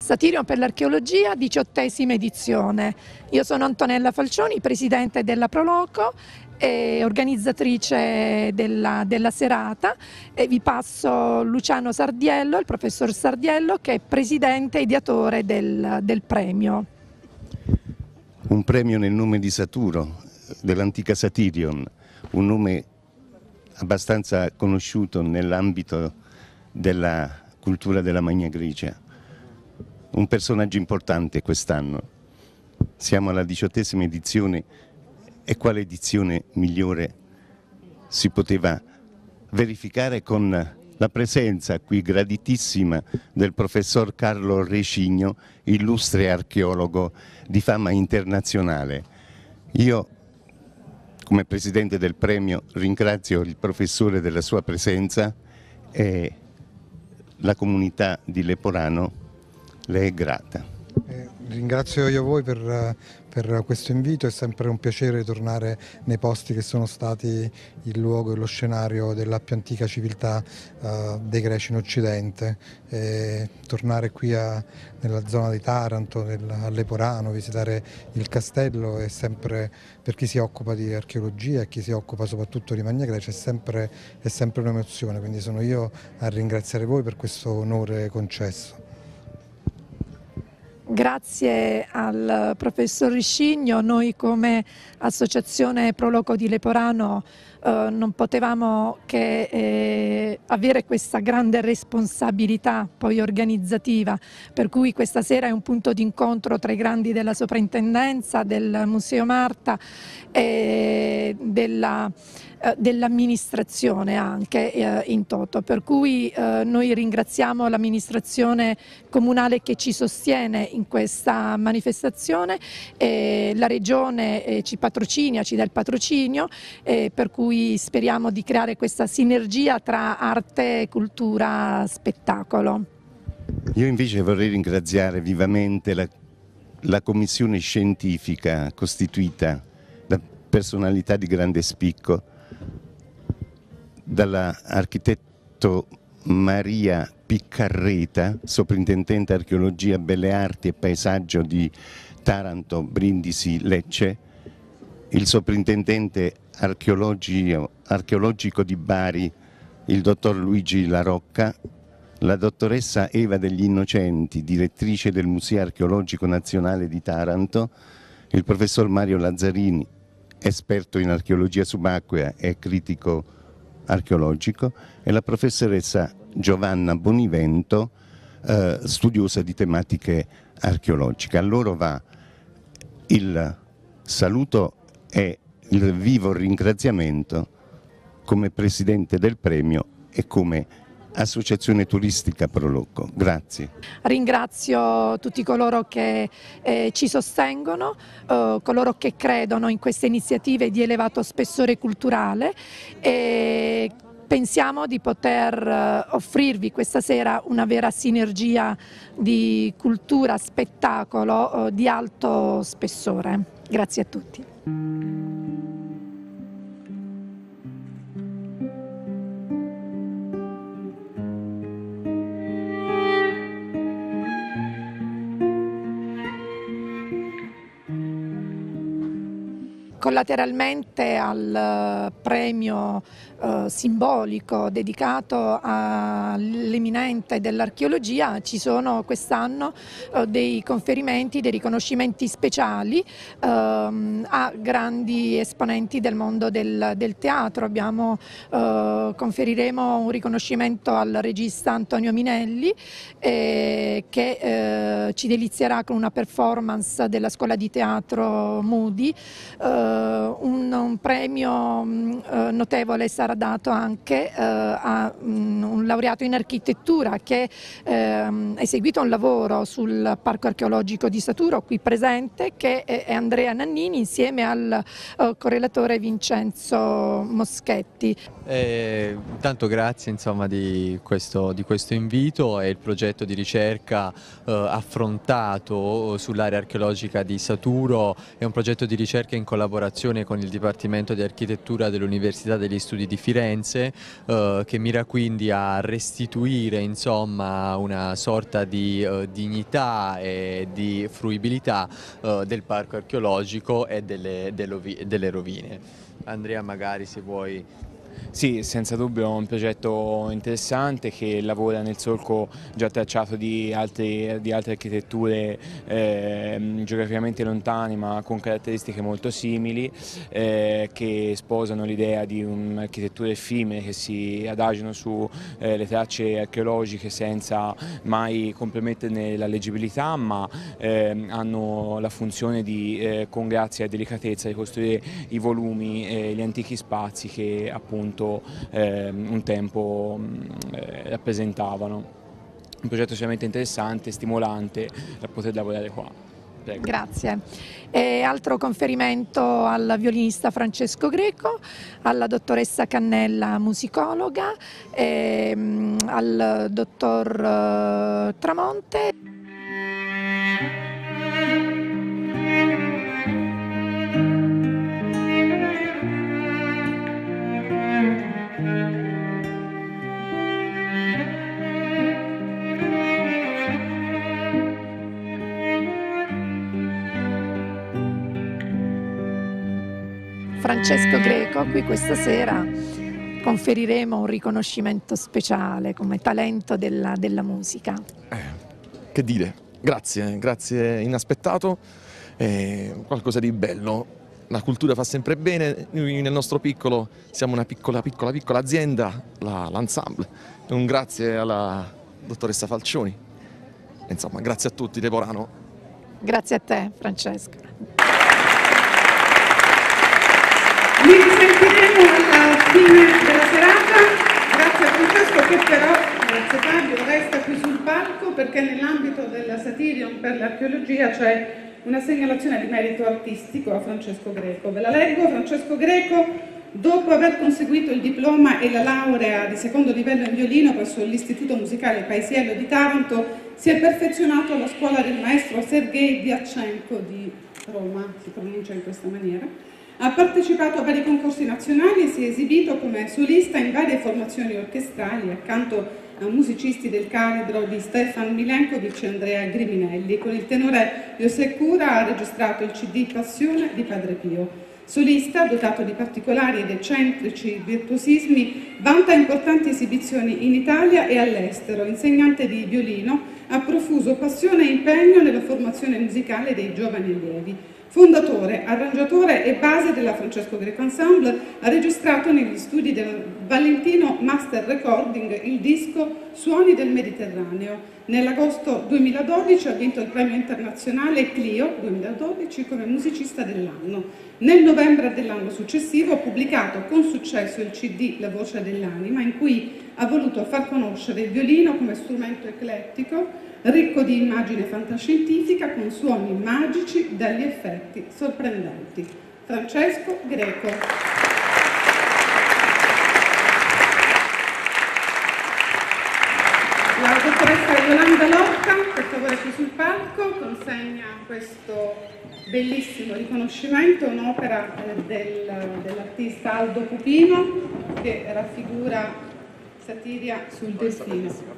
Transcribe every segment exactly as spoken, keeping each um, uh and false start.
Satirion per l'archeologia, diciottesima edizione. Io sono Antonella Falcioni, presidente della Proloco e organizzatrice della, della serata, e vi passo Luciano Sardiello, il professor Sardiello, che è presidente e ideatore del, del premio. Un premio nel nome di Saturo, dell'antica Satirion, un nome abbastanza conosciuto nell'ambito della cultura della Magna Grecia. Un personaggio importante quest'anno. Siamo alla diciottesima edizione e quale edizione migliore si poteva verificare con la presenza qui graditissima del professor Carlo Recigno, illustre archeologo di fama internazionale. Io, come presidente del premio, ringrazio il professore della sua presenza e la comunità di Leporano le è grata. Eh, ringrazio io voi per, per questo invito, è sempre un piacere tornare nei posti che sono stati il luogo e lo scenario della più antica civiltà eh, dei Greci in Occidente. E tornare qui a, nella zona di Taranto, nel, a Leporano, visitare il castello è sempre, per chi si occupa di archeologia e chi si occupa soprattutto di Magna Grecia, è sempre, è sempre un'emozione, quindi sono io a ringraziare voi per questo onore concesso. Grazie al professor Recigno, noi come Associazione Proloco di Leporano eh, non potevamo che eh, avere questa grande responsabilità poi organizzativa, per cui questa sera è un punto d'incontro tra i grandi della soprintendenza, del Museo Marta e della dell'amministrazione anche eh, in toto, per cui eh, noi ringraziamo l'amministrazione comunale che ci sostiene in questa manifestazione, e la regione eh, ci patrocina, ci dà il patrocinio, eh, per cui speriamo di creare questa sinergia tra arte, cultura, spettacolo. Io invece vorrei ringraziare vivamente la, la commissione scientifica costituita da personalità di grande spicco, dall'architetto Maria Piccarreta, soprintendente archeologia, belle arti e paesaggio di Taranto, Brindisi, Lecce, il soprintendente archeologico di Bari, il dottor Luigi La Rocca, la dottoressa Eva degli Innocenti, direttrice del Museo Archeologico Nazionale di Taranto, il professor Mario Lazzarini, esperto in archeologia subacquea e critico archeologico, e la professoressa Giovanna Bonivento, eh, studiosa di tematiche archeologiche. A loro va il saluto e il vivo ringraziamento come presidente del premio e come Associazione Turistica Proloco. Grazie. Ringrazio tutti coloro che eh, ci sostengono, eh, coloro che credono in queste iniziative di elevato spessore culturale, e pensiamo di poter eh, offrirvi questa sera una vera sinergia di cultura, spettacolo eh, di alto spessore. Grazie a tutti. Collateralmente al premio eh, simbolico dedicato all'eminente dell'archeologia ci sono quest'anno eh, dei conferimenti, dei riconoscimenti speciali ehm, a grandi esponenti del mondo del, del teatro. Abbiamo, eh, conferiremo un riconoscimento al regista Antonio Minelli eh, che eh, ci delizierà con una performance della scuola di teatro Moody. Eh, Un, un premio uh, notevole sarà dato anche uh, a um, un laureato in architettura che uh, ha eseguito un lavoro sul parco archeologico di Saturo qui presente, che è Andrea Nannini, insieme al uh, correlatore Vincenzo Moschetti. Eh, intanto grazie insomma, di, questo, di questo invito e il progetto di ricerca eh, affrontato sull'area archeologica di Saturo è un progetto di ricerca in collaborazione collaborazione con il Dipartimento di Architettura dell'Università degli Studi di Firenze, eh, che mira quindi a restituire insomma una sorta di eh, dignità e di fruibilità eh, del parco archeologico e delle, delle rovine. Andrea, magari se vuoi. Sì, senza dubbio è un progetto interessante che lavora nel solco già tracciato di, altri, di altre architetture eh, geograficamente lontane ma con caratteristiche molto simili, eh, che sposano l'idea di un'architettura effimere che si adagiano sulle eh, tracce archeologiche senza mai comprometterne la leggibilità, ma eh, hanno la funzione di, eh, con grazia e delicatezza, ricostruire i volumi e gli antichi spazi che appunto Eh, un tempo eh, rappresentavano. Un progetto estremamente interessante, stimolante da poter lavorare qua. Prego. Grazie. E altro conferimento al violinista Francesco Greco, alla dottoressa Cannella musicologa, e, um, al dottor uh, Tramonte. Francesco Greco, qui questa sera conferiremo un riconoscimento speciale come talento della, della musica. Eh, che dire, grazie, grazie inaspettato, eh, qualcosa di bello. La cultura fa sempre bene, noi nel nostro piccolo siamo una piccola piccola piccola azienda, l'Ensemble. Un grazie alla dottoressa Falcioni, insomma grazie a tutti, Leporano. Grazie a te Francesco. Li risentiremo alla fine della serata, grazie a Francesco che però, grazie Fabio, resta qui sul palco perché nell'ambito della Satyrion per l'archeologia c'è una segnalazione di merito artistico a Francesco Greco. Ve la leggo. Francesco Greco, dopo aver conseguito il diploma e la laurea di secondo livello in violino presso l'Istituto Musicale Paisiello di Taranto, si è perfezionato alla scuola del maestro Sergei Diatchenko di Roma, si pronuncia in questa maniera. Ha partecipato a vari concorsi nazionali e si è esibito come solista in varie formazioni orchestrali accanto a musicisti del calibro di Stefan Milenkovic e Andrea Griminelli. Con il tenore José Cura ha registrato il C D Passione di Padre Pio. Solista, dotato di particolari ed eccentrici virtuosismi, vanta importanti esibizioni in Italia e all'estero. Insegnante di violino, ha profuso passione e impegno nella formazione musicale dei giovani allievi. Fondatore, arrangiatore e base della Francesco Greco Ensemble, ha registrato negli studi del Valentino Master Recording il disco Suoni del Mediterraneo. Nell'agosto duemiladodici ha vinto il premio internazionale Clio duemiladodici come musicista dell'anno. Nel novembre dell'anno successivo ha pubblicato con successo il C D La Voce dell'Anima, in cui ha voluto far conoscere il violino come strumento eclettico, ricco di immagine fantascientifica, con suoni magici dagli effetti sorprendenti. Francesco Greco. La dottoressa Yolanda Lotta, per favore qui sul palco, consegna questo bellissimo riconoscimento, un'opera del, dell'artista Aldo Pupino che raffigura Satiria sul delfino.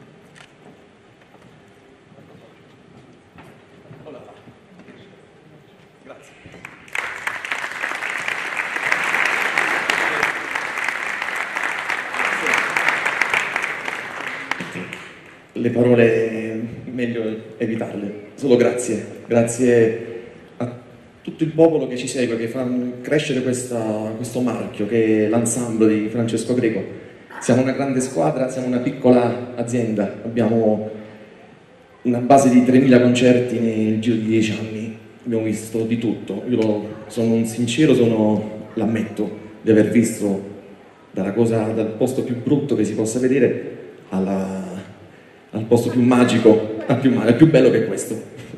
Le parole meglio evitarle, solo grazie, grazie a tutto il popolo che ci segue, che fa crescere questa, questo marchio che è l'Ensemble di Francesco Greco. Siamo una grande squadra, siamo una piccola azienda, abbiamo una base di tremila concerti nel giro di dieci anni, abbiamo visto di tutto. Io sono un sincero, sono, l'ammetto, di aver visto dalla cosa, dal posto più brutto che si possa vedere alla al posto più magico, al più, al più bello che è questo.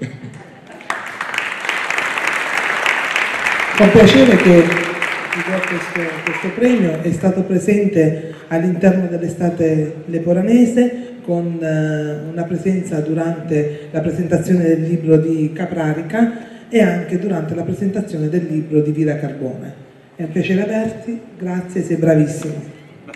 Fa piacere che questo, questo premio è stato presente all'interno dell'estate leporanese con eh, una presenza durante la presentazione del libro di Caprarica e anche durante la presentazione del libro di Vida Carbone. È un piacere averti, grazie, sei bravissimo.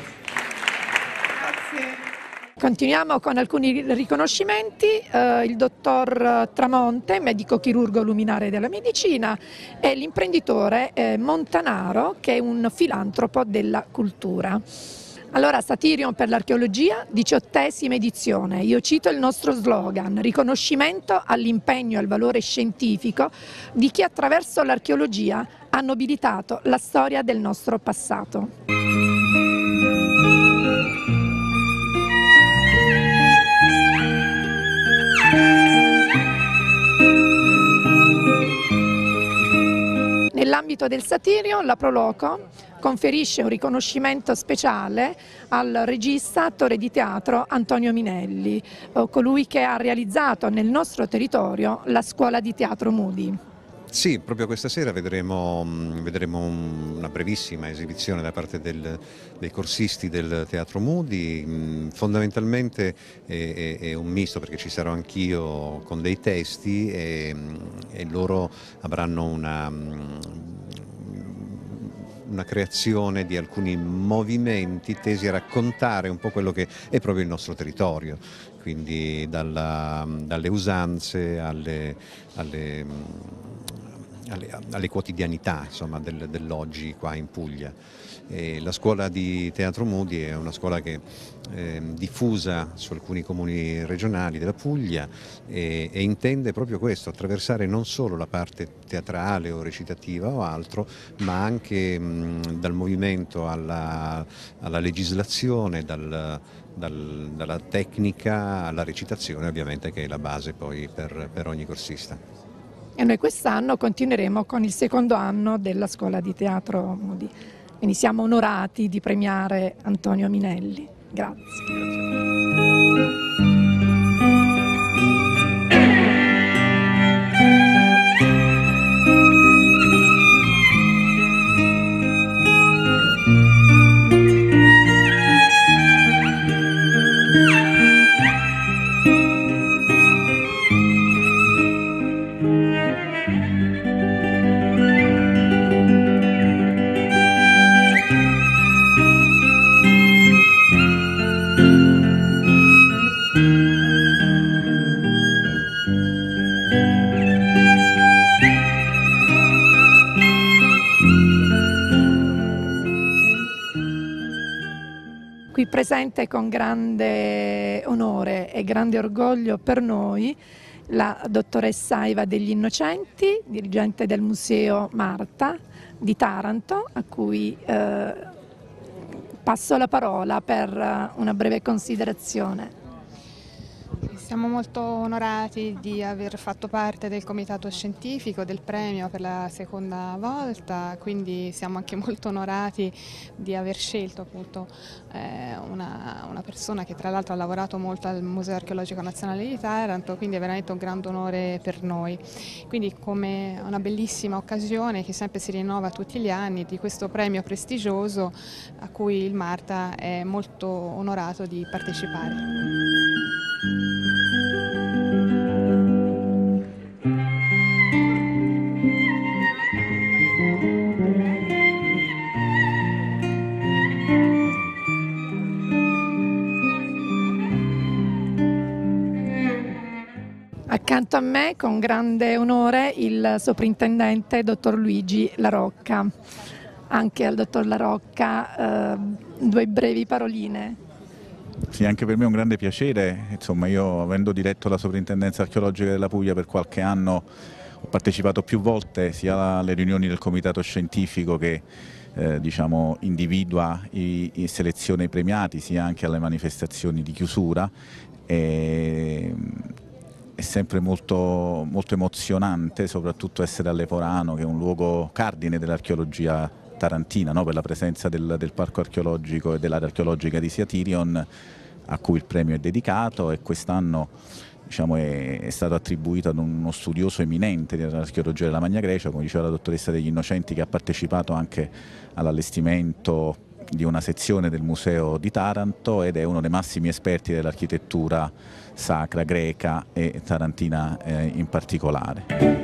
Continuiamo con alcuni riconoscimenti. Eh, il dottor Tramonte, medico chirurgo luminare della medicina, e l'imprenditore eh, Montanaro, che è un filantropo della cultura. Allora, Satyrion per l'archeologia, diciottesima edizione. Io cito il nostro slogan: riconoscimento all'impegno e al valore scientifico di chi attraverso l'archeologia ha nobilitato la storia del nostro passato. Nell'ambito del Satyrion, la Proloco conferisce un riconoscimento speciale al regista, attore di teatro Antonio Minelli, colui che ha realizzato nel nostro territorio la scuola di teatro Moody. Sì, proprio questa sera vedremo, vedremo una brevissima esibizione da parte del, dei corsisti del Teatro Moody. Fondamentalmente è, è un misto, perché ci sarò anch'io con dei testi e, e loro avranno una, una creazione di alcuni movimenti tesi a raccontare un po' quello che è proprio il nostro territorio, quindi dalla, dalle usanze alle, alle Alle, alle quotidianità, insomma, del, dell'oggi qua in Puglia. E la scuola di Teatro Moody è una scuola che è diffusa su alcuni comuni regionali della Puglia e, e intende proprio questo: attraversare non solo la parte teatrale o recitativa o altro, ma anche mh, dal movimento alla, alla legislazione, dal, dal, dalla tecnica alla recitazione, ovviamente, che è la base poi per, per ogni corsista. E noi quest'anno continueremo con il secondo anno della scuola di teatro Moody. Quindi siamo onorati di premiare Antonio Minelli. Grazie. Grazie. Qui presente con grande onore e grande orgoglio per noi la dottoressa Eva Degli Innocenti, dirigente del Museo Marta di Taranto, a cui eh, passo la parola per una breve considerazione. Siamo molto onorati di aver fatto parte del comitato scientifico del premio per la seconda volta, quindi siamo anche molto onorati di aver scelto appunto eh, una, una persona che tra l'altro ha lavorato molto al Museo Archeologico Nazionale di Taranto, quindi è veramente un grande onore per noi. Quindi come una bellissima occasione che sempre si rinnova tutti gli anni di questo premio prestigioso a cui il Marta è molto onorato di partecipare. Accanto a me, con grande onore, il soprintendente dottor Luigi La Rocca. Anche al dottor La Rocca eh, due brevi paroline. Sì, anche per me è un grande piacere. Insomma, io, avendo diretto la Soprintendenza Archeologica della Puglia per qualche anno, ho partecipato più volte sia alle riunioni del comitato scientifico che eh, diciamo, individua e seleziona i premiati, sia anche alle manifestazioni di chiusura. E, è sempre molto, molto emozionante, soprattutto essere a Leporano, che è un luogo cardine dell'archeologia tarantina, no? Per la presenza del, del parco archeologico e dell'area archeologica di Satyrion, a cui il premio è dedicato, e quest'anno diciamo, è, è stato attribuito ad uno studioso eminente dell'archeologia della Magna Grecia, come diceva la dottoressa Degli Innocenti, che ha partecipato anche all'allestimento di una sezione del Museo di Taranto ed è uno dei massimi esperti dell'architettura sacra greca e tarantina eh, in particolare.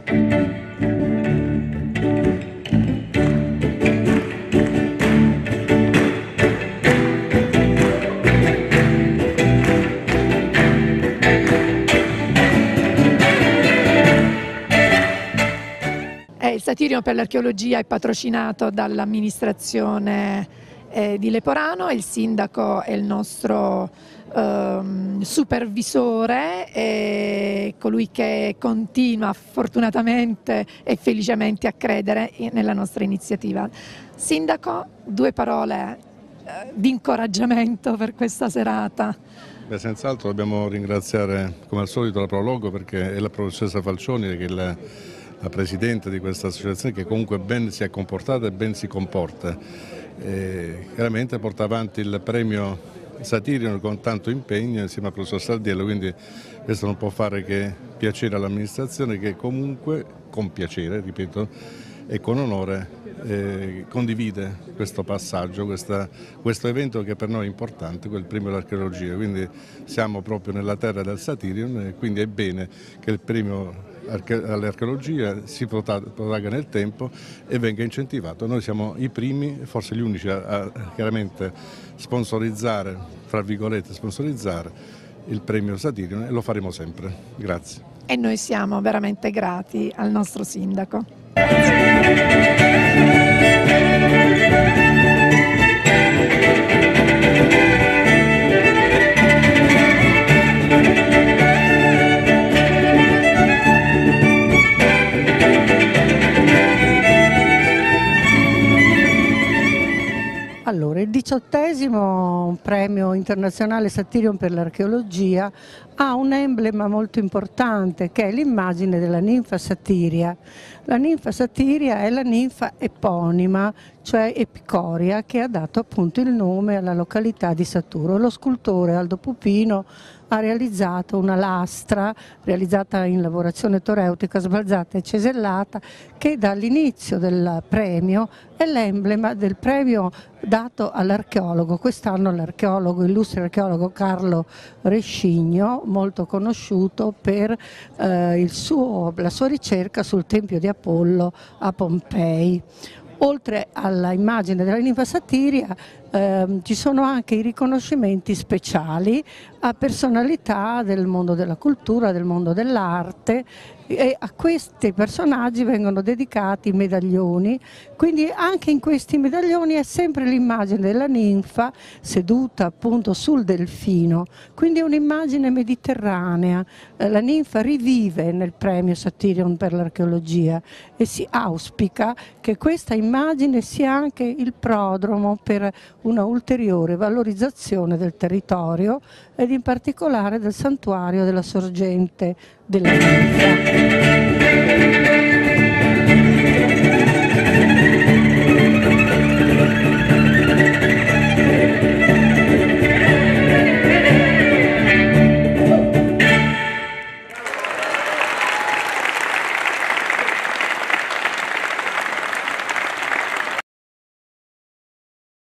Il Satirion per l'archeologia è patrocinato dall'amministrazione eh, di Leporano, il sindaco è il nostro ehm, supervisore, e colui che continua fortunatamente e felicemente a credere nella nostra iniziativa. Sindaco, due parole eh, di incoraggiamento per questa serata. Beh, senz'altro dobbiamo ringraziare come al solito la Prologo, perché è la professoressa Falcioni che è la la Presidente di questa associazione, che comunque ben si è comportata e ben si comporta. E chiaramente porta avanti il premio Satirion con tanto impegno insieme al professor Sardiello, quindi questo non può fare che piacere all'amministrazione, che comunque con piacere, ripeto, e con onore eh, condivide questo passaggio, questa, questo evento che per noi è importante, quel premio dell'archeologia. Quindi siamo proprio nella terra del Satirion e quindi è bene che il premio all'archeologia si protragga nel tempo e venga incentivato. Noi siamo i primi, forse gli unici, a, a chiaramente sponsorizzare, tra virgolette sponsorizzare il premio Satirion, e lo faremo sempre. Grazie. E noi siamo veramente grati al nostro sindaco. Allora, il diciottesimo premio internazionale Satirion per l'archeologia ha un emblema molto importante, che è l'immagine della ninfa Satiria. La ninfa Satiria è la ninfa eponima, cioè Epicoria, che ha dato appunto il nome alla località di Saturo. Lo scultore Aldo Pupino ha realizzato una lastra realizzata in lavorazione toreutica, sbalzata e cesellata, che dall'inizio del premio è l'emblema del premio dato all'archeologo. Quest'anno l'archeologo, illustre archeologo Carlo Rescigno, molto conosciuto per eh, il suo, la sua ricerca sul Tempio di Apollo a Pompei. Oltre alla immagine della ninfa Satiria eh, ci sono anche i riconoscimenti speciali a personalità del mondo della cultura, del mondo dell'arte, e a questi personaggi vengono dedicati medaglioni. Quindi anche in questi medaglioni è sempre l'immagine della ninfa seduta appunto sul delfino, quindi è un'immagine mediterranea. La ninfa rivive nel premio Satirion per l'archeologia e si auspica che questa immagine sia anche il prodromo per una ulteriore valorizzazione del territorio ed in particolare del santuario della sorgente della ninfa.